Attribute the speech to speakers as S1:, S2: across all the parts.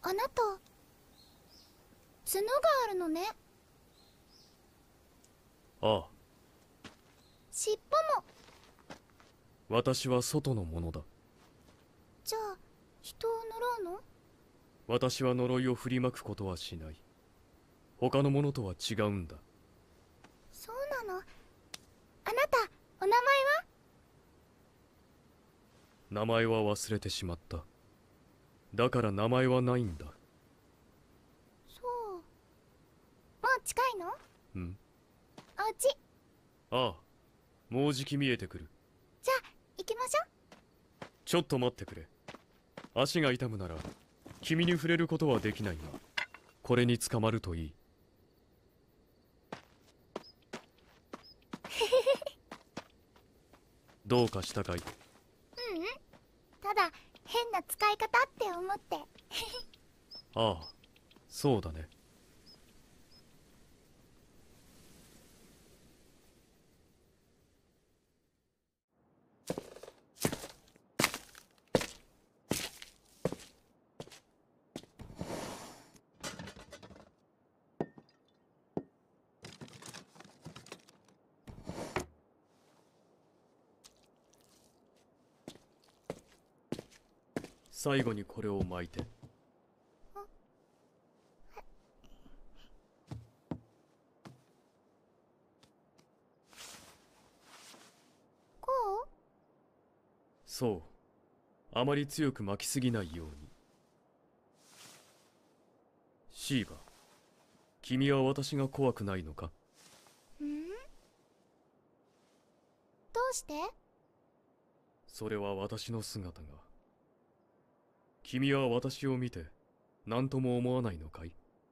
S1: あなた、角があるのね。
S2: ああ、
S1: 尻尾も。
S2: 私は外のものだ。
S1: じゃあ、人を呪うの？
S2: 私は呪いを振りまくことはしない。他のものとは違うんだ。
S1: そうなの。あなた、お名前は？
S2: 名前は忘れてしまった。だから名前はないんだ。
S1: そう。もう近いの？
S2: ん？
S1: お家。
S2: ああ、もうじき見えてくる。
S1: じゃあ、行きましょう。
S2: ちょっと待ってくれ。足が痛むなら君に触れることはできないが、これに捕まるといい。どうかしたかい？
S1: ううん。ただ、変な使い方って思って。
S2: ああ、そうだね。最後にこれを巻いて。
S1: こう？
S2: そう。あまり強く巻きすぎないように。シーバ、君は私が怖くないのか？
S1: どうして？
S2: それは私の姿が。君は私を見て何とも思わないのかい？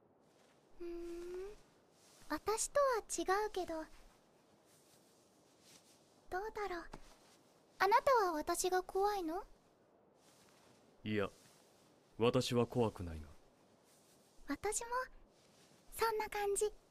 S1: 私とは違うけど、どうだろう。あなたは私が怖いの？
S2: いや、私は怖くないが。
S1: 私もそんな感じ。